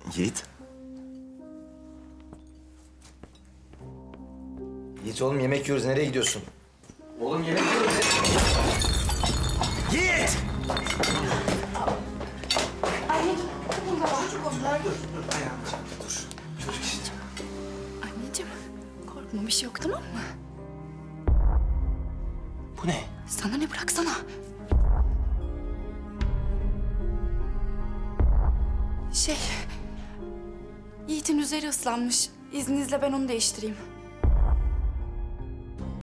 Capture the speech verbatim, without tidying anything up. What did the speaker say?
Yiğit. Yiğit oğlum yemek yiyoruz. Nereye gidiyorsun? Oğlum yemek yiyoruz. Yiğit! Anneciğim, burada var. Çocuk onlar dur. Dur ayağını çarptı dur. Çocuk işte. Anneciğim, korkma bir şey yok tamam mı? Bu ne? Sana ne bıraksana. Şey, Yiğit'in üzeri ıslanmış. İzninizle ben onu değiştireyim.